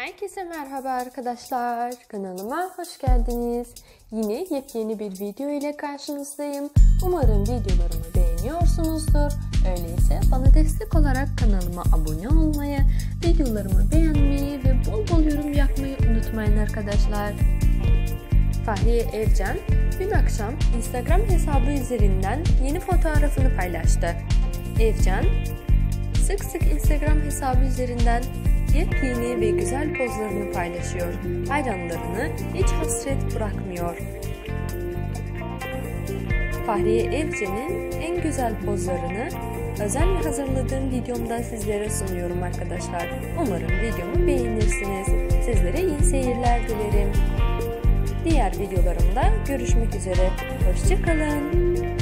Herkese merhaba arkadaşlar. Kanalıma hoş geldiniz. Yine yepyeni bir video ile karşınızdayım. Umarım videolarımı beğeniyorsunuzdur. Öyleyse bana destek olarak kanalıma abone olmayı, videolarımı beğenmeyi ve bol bol yorum yapmayı unutmayın arkadaşlar. Fahriye Evcen dün akşam Instagram hesabı üzerinden yeni fotoğrafını paylaştı. Evcen sık sık Instagram hesabı üzerinden yepyeni ve güzel pozlarını paylaşıyor. Hayranlarını hiç hasret bırakmıyor. Fahriye Evcen'in en güzel pozlarını özenle hazırladığım videomda sizlere sunuyorum arkadaşlar. Umarım videomu beğenirsiniz. Sizlere iyi seyirler dilerim. Diğer videolarımda görüşmek üzere. Hoşça kalın.